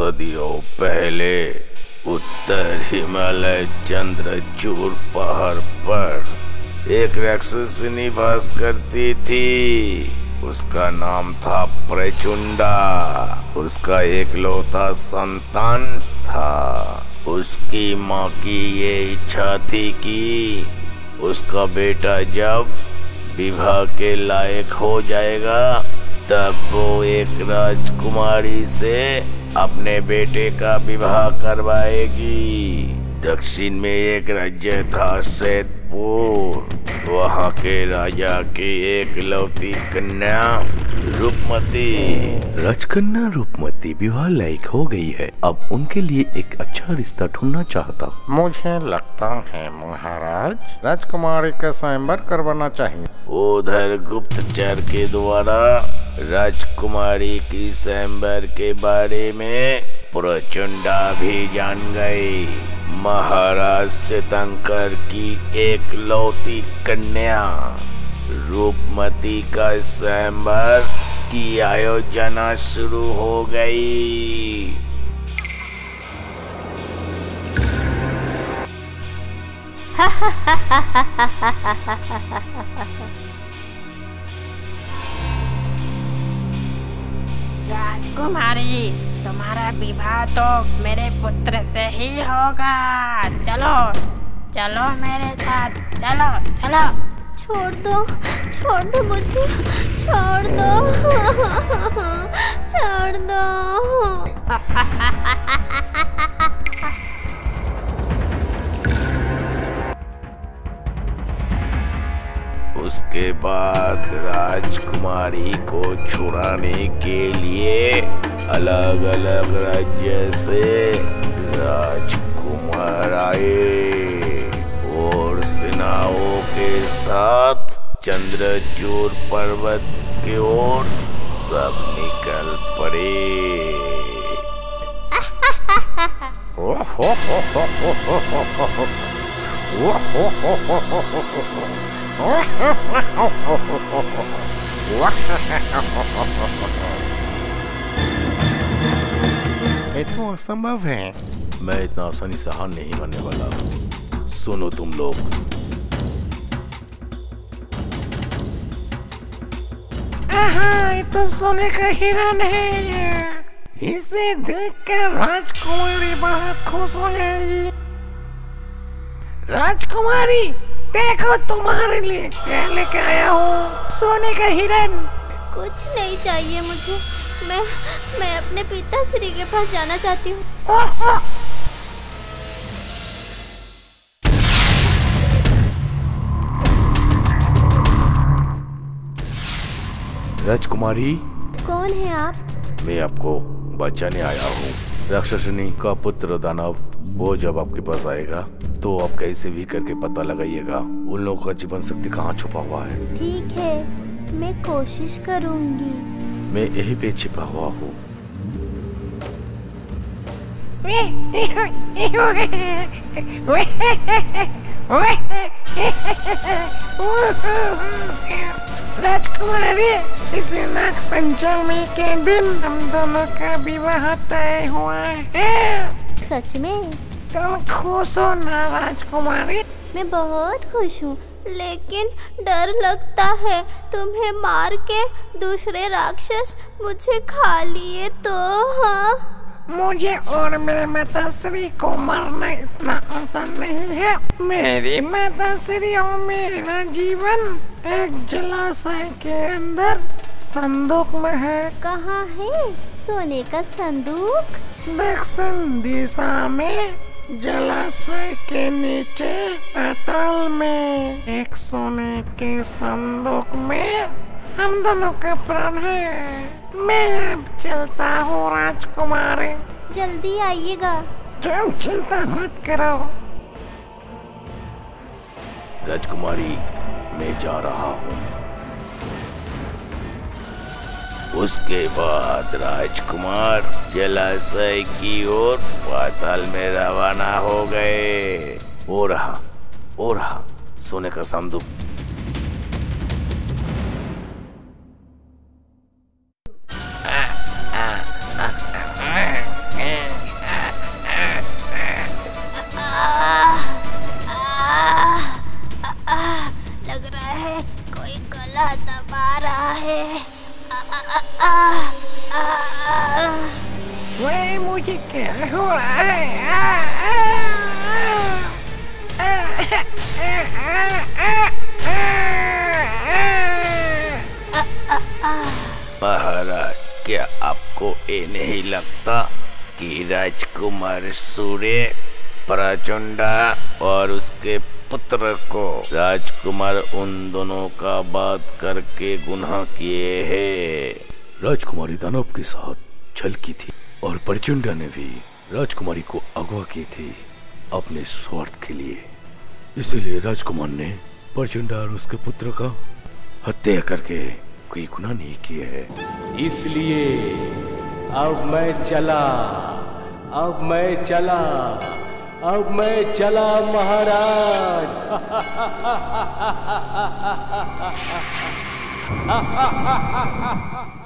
सदियों पहले उत्तर हिमालय चंद्रचूड़ पहाड़ पर एक राक्षस निवास करती थी। उसका नाम था प्रचुंडा। उसका एकलौता संतान था। उसकी माँ की ये इच्छा थी कि उसका बेटा जब विवाह के लायक हो जाएगा तब वो एक राजकुमारी से अपने बेटे का विवाह करवाएगी। दक्षिण में एक राज्य था सैदपुर। वहाँ के राजा की एकलौती कन्या रूपमती। राजकन्या रूपमती विवाह लायक हो गई है। अब उनके लिए एक अच्छा रिश्ता ढूंढना चाहता। मुझे लगता है महाराज राजकुमारी का स्वयंवर करवाना चाहिए। उधर गुप्तचर के द्वारा राजकुमारी की स्वयंवर के बारे में प्रचुंडा भी जान गई। महाराज श्वेतंकर की एकलौती कन्या रूपमती का स्वयंवर की आयोजना शुरू हो गई। राजकुमारी, तुम्हारा विवाह तो मेरे पुत्र से ही होगा। चलो चलो मेरे साथ, चलो चलो। छोड़ दो मुझे, छोड़ दो छोड़ दो। उसके बाद राजकुमारी को छुड़ाने के लिए अलग अलग राज्य से राजकुमार आए और सेनाओं के साथ चंद्रचूड़ पर्वत की ओर सब निकल पड़े। ये तो असंभव है। मैं इतना आसानी से हार नहीं मानने वाला। सुनो तुम लोग, ये तो सोने का हिरन है। इसे देखकर राजकुमारी बहुत खुश हो जाएगी। राजकुमारी, देखो तुम्हारे लिए क्या लेके आया हूँ, सोने का हिरन। कुछ नहीं चाहिए मुझे। मैं अपने पिताश्री के पास जाना चाहती हूँ। राजकुमारी, कौन है आप? मैं आपको बचाने आया हूँ। राक्षसनी का पुत्र दानव वो जब आपके पास आएगा तो आप कैसे भी करके पता लगाइएगा उन लोगों का जीवन शक्ति कहाँ छुपा हुआ है। ठीक है, मैं कोशिश करूँगी। मैं यहीं पे छिपा हुआ हूँ। राजकुमारी, इस नाग पंचमी के दिन हम दोनों का विवाह तय हुआ है। सच में? तुम खुश हो ना राजकुमारी? मैं बहुत खुश हूँ, लेकिन डर लगता है तुम्हें मार के दूसरे राक्षस मुझे खा लिए तो। हाँ, मुझे और मेरे माताश्री को मारना इतना आसान नहीं है। मेरी माताश्री और मेरा जीवन एक जलाशय के अंदर संदूक में है। कहाँ है सोने का संदूक? दक्षिण दिशा में जलाशय के नीचे पाताल में एक सोने के संदूक में हम दोनों का प्राण है। मैं अब चलता हूँ राजकुमारी। जल्दी आइएगा। तुम चिंता मत करो। राजकुमारी, मैं जा रहा हूँ। उसके बाद राजकुमार जलाशय की ओर पाताल में रवाना हो गए। वो रहा सोने का संदूक। ये नहीं लगता कि राजकुमार सूर्य, प्रचंडा और उसके पुत्र को राजकुमार उन दोनों का बात करके गुनाह किए हैं। राजकुमारी दानव के साथ छल की थी और प्रचंडा ने भी राजकुमारी को अगवा की थी अपने स्वार्थ के लिए। इसीलिए राजकुमार ने प्रचंडा और उसके पुत्र का हत्या करके कोई गुनाह नहीं किया है। इसलिए अब मैं चला, अब मैं चला, अब मैं चला महाराज।